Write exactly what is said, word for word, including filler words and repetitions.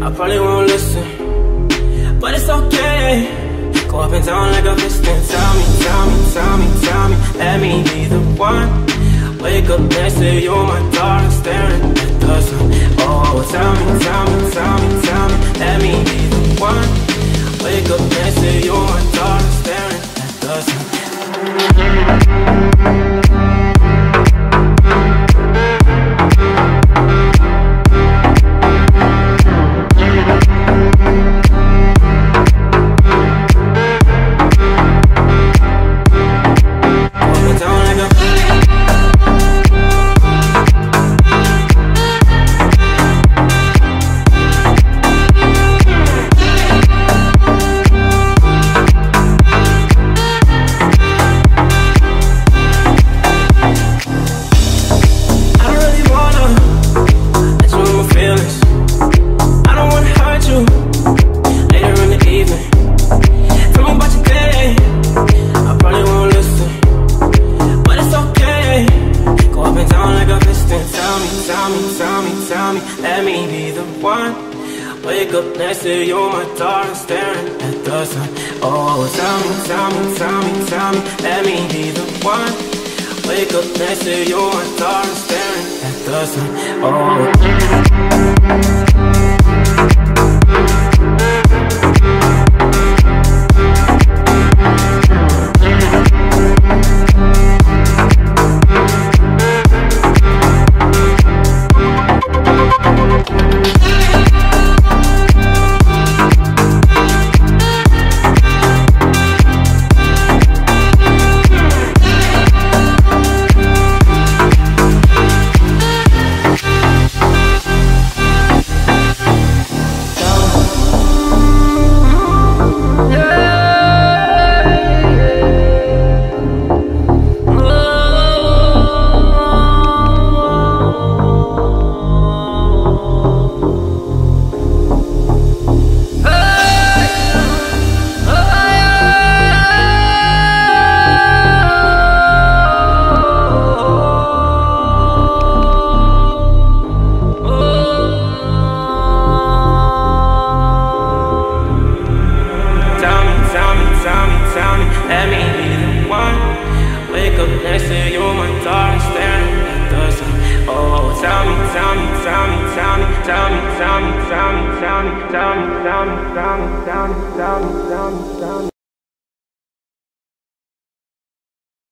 I probably won't listen, but it's okay. Go up and down like a piston. Tell me, tell me, tell me, tell me, let me be the one. Wake up next to you, my darling, staring at the sun. Oh, tell me, tell me, tell me, tell me, let me be the one. Wake up next to you, my darling, staring at the sun. Let me be the one. Wake up next to you, my darling, staring at the sun. Oh, tell me, tell me, tell me, tell me, let me be the one. Wake up next to you, my darling, staring at the sun. Oh. Let me be the one. Wake up next to you, my darling, staring at the sun. Oh, tell me, tell me, tell me, tell me, tell me, tell me, tell me, tell me, tell me, tell me, tell me, tell me, tell me, tell me, tell me.